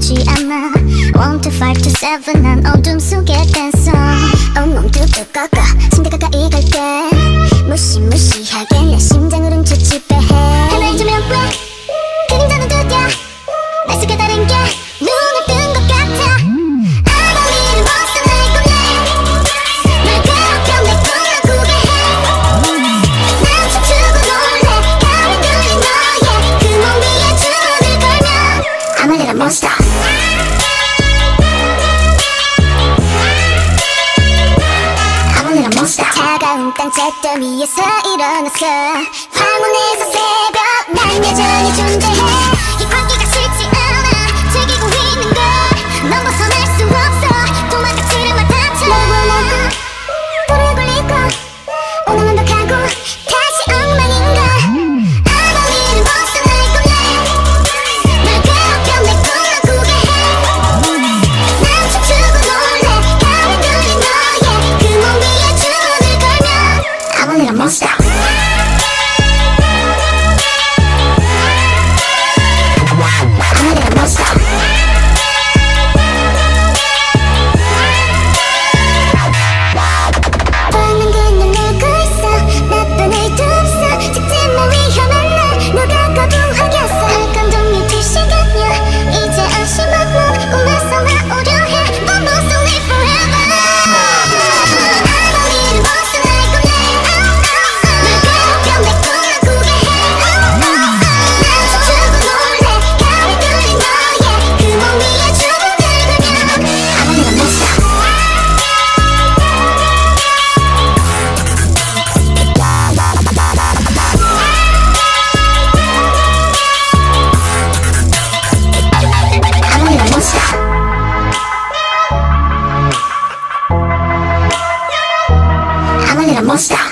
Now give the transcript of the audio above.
멈추지 않아. 1, 2, 5, 2, 7 난 어둠 속에 댄서. 온몸 뚝뚝 꺾어 침대 가까이 갈게. 무시무시하게 내 심장을 훔쳐 빼해. 해를 주면 왜 그림자는 두드려. 날 속에 다른 게 눈을 뜬 것 같아. 아무리는 벗어 날 건네. 날 괴롭혀 내 꿈을 꾸게 해. 난 춤추고 놀래. 가을 그린 너의 그 몸 위에 주문을 걸면 I'm a little monster. 차가운 땅채돌 위에서 일어났어. 황혼에서 새벽 난 여전히 존재해. 이 광기가 싫지 않아. 즐기고 있는 걸 넌 벗어날 수 없어. 도망가지를 마 다쳐. 너고 돌을 굴리고 오늘 완벽하고 다시 엉망인가. 아무리는 벗어 날 건네. 날 괴롭혀 내 꿈을 꾸게 해. 난 춤추고 놀래. 가을 그린 너의 그 몸 위에 I'm a little monster. I'm a little monster. 뻔한 그냥 내고 있어. 나쁜 일도 없어. 직진만 위험한 날 누가 거부하겠어. 할건 종일 될 시간이야. 이제 안심하고 꿈에서 나오려 해. But most of it forever. 아무리는 벗어 날 건네. 날 괴롭혀 내 꿈을 꾸게 해. 난 춤추고 놀래. 가을 그린 너의 그 몸 위에 주문을 걸면 I'm a little monster. I'm a little monster. I'm a little monster.